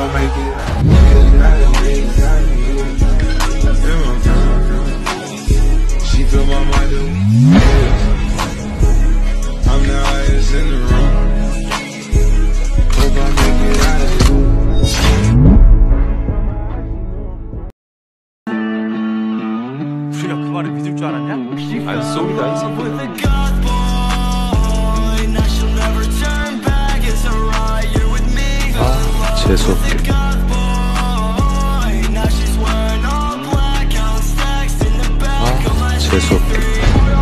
I make it. She feel my mind do. I'm the highest in the room. Hope I make it out of here. 우리가 그 말을 믿을 줄 알았냐? 안 쏩니다 이 새끼. 아 재수없게. 아 재수없게.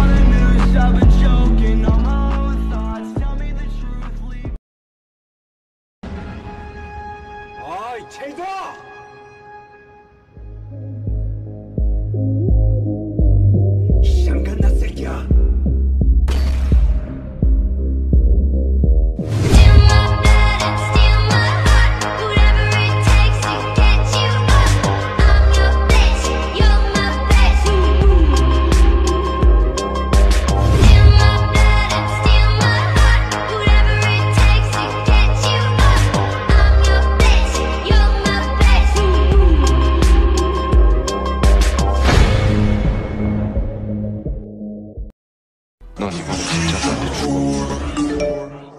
아이 쟤다! 샹간나 새끼야. 넌 이번에 진짜 나한테 죽어.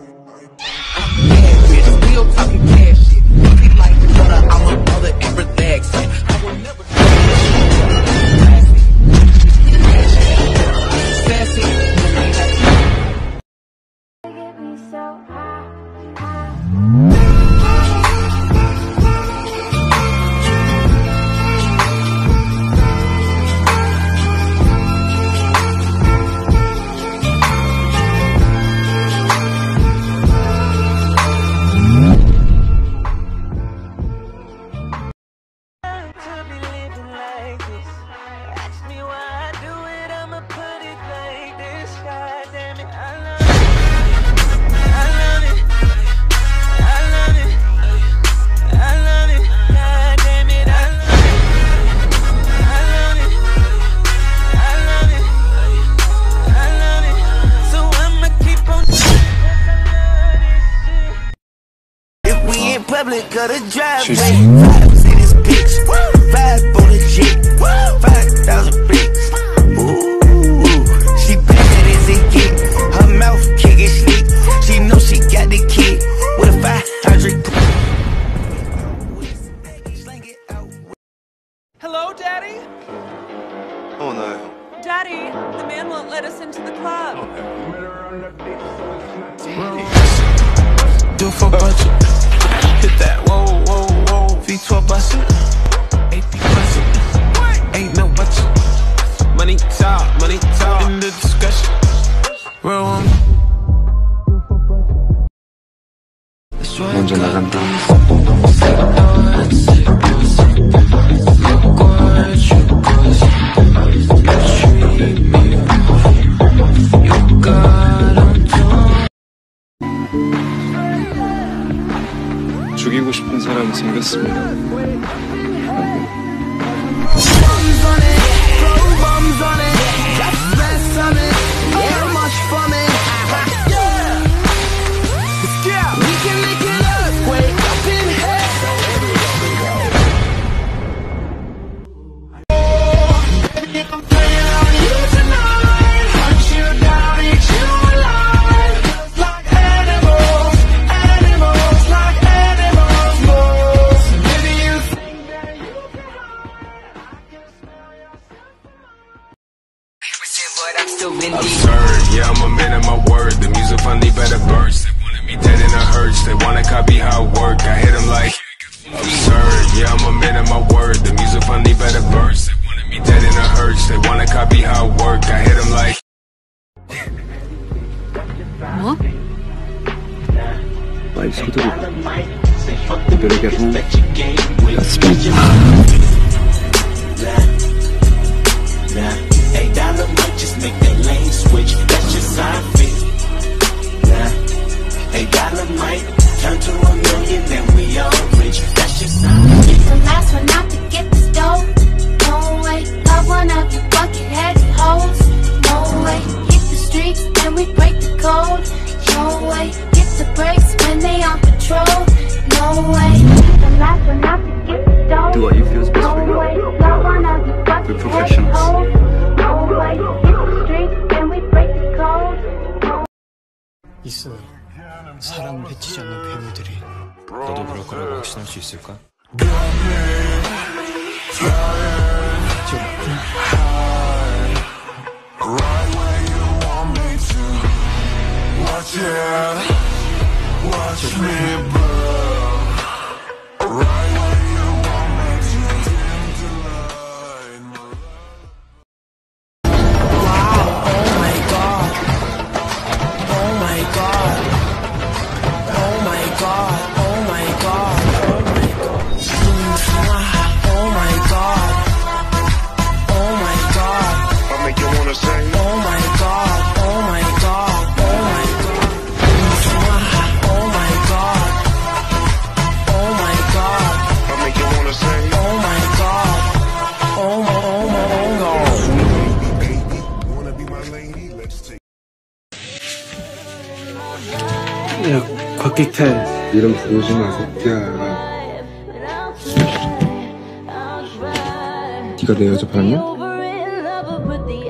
Public of the driveway, vibes in this bitch, vibe on the jet, 5,000 bricks. Ooh, she bad as it get, her mouth kicking sleep. She know she got the kid with a 500. Hello, Daddy? 어 나요. Daddy, the man won't let us into the club. Do for budget. Hit that, whoa, whoa, whoa. V12 bust it. AP bust it. Ain't no budget. Money talk in the discussion. Roll on. 먼저 나간다. 죽이고 싶은 사람이 생겼습니다. Absurd, yeah, I'm a man of my word. The music finally better burst. They wanted me dead in a hearse. They wanna copy how I work. I hit them like absurd, yeah, I'm a man of my word. The music finally better burst. They wanted me dead in a hearse. They wanna copy how I work. I hit them like. 뭐? 말 소들이 이별에게 후 Hey, dollar might just make that lane switch. That's just how I feel. Hey, dollar might turn to $1 million, then we all rich. That's just how I feel. The last one out to get this dough. No way, love one of you bucket-headed hoes. No way, hit the streets and we break the code. No way, hit the brakes when they on patrol. No way, the last 있어요. 사람을 해치지 않는 배우들이. 너도 그럴 거라고 확신할 수 있을까? 야, 곽기태. 이름 부르지 마, 새끼야. 네가 내 여자 봤냐?